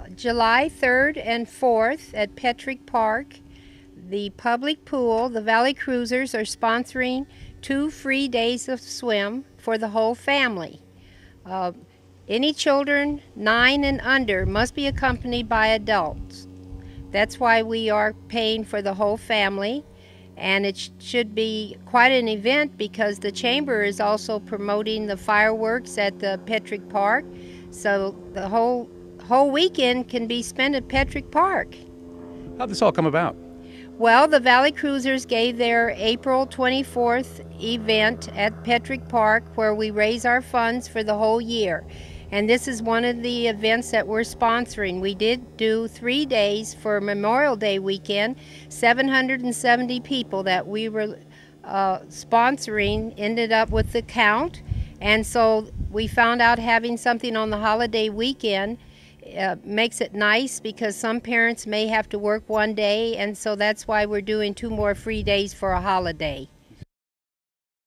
July 3rd and 4th at Petrick Park, the public pool, the Valley Cruisers, are sponsoring 2 free days of swim for the whole family. Any children 9 and under must be accompanied by adults. That's why we are paying for the whole family, and it should be quite an event because the Chamber is also promoting the fireworks at the Petrick Park, so the whole weekend can be spent at Petrick Park. How'd this all come about? Well, the Valley Cruisers gave their April 24th event at Petrick Park where we raise our funds for the whole year. And this is one of the events that we're sponsoring. We did do 3 days for Memorial Day weekend. 770 people that we were sponsoring ended up with the count. And so we found out having something on the holiday weekend makes it nice because some parents may have to work one day, and so that's why we're doing 2 more free days for a holiday.